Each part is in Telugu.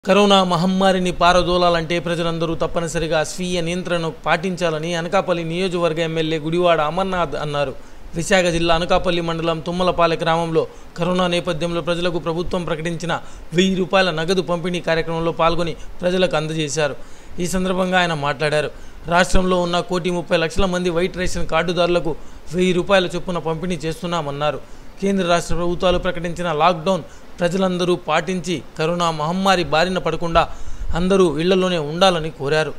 కరోనా మహమ్మారిని పారదోలాలంటే ప్రజలందరూ తప్పనిసరిగా స్వీయ నియంత్రణను పాటించాలని అనకాపల్లి నియోజకవర్గ ఎమ్మెల్యే గుడివాడ అమర్నాథ్ అన్నారు. విశాఖ జిల్లా అనకాపల్లి మండలం తుమ్మలపాలె గ్రామంలో కరోనా నేపథ్యంలో ప్రజలకు ప్రభుత్వం ప్రకటించిన 1000 రూపాయల నగదు పంపిణీ కార్యక్రమంలో పాల్గొని ప్రజలకు అందజేశారు. ఈ సందర్భంగా ఆయన మాట్లాడారు. రాష్ట్రంలో ఉన్న 1,30,00,000 మంది వైట్ రేషన్ కార్డుదారులకు 1000 రూపాయల చొప్పున పంపిణీ చేస్తున్నామన్నారు. కేంద్ర రాష్ట్ర ప్రభుత్వాలు ప్రకటించిన లాక్డౌన్ ప్రజలందరూ పాటించి కరోనా మహమ్మారి బారిన పడకుండా అందరూ ఇళ్లలోనే ఉండాలని కోరారు.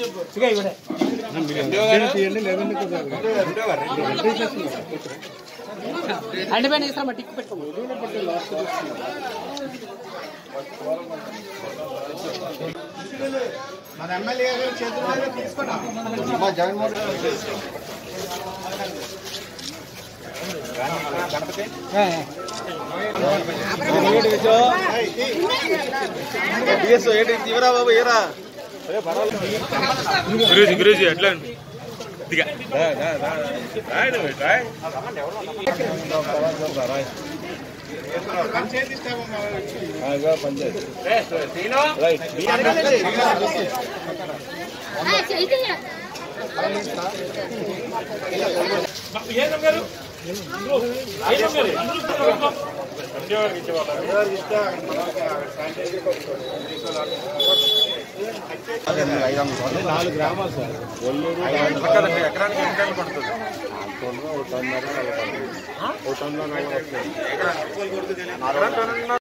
గురూజీ అట్లా నాలుగు గ్రామాలు సార్. ఎకరానికి ఎన్ని పడుతుంది? 1 టన్ను 1.5 టన్ను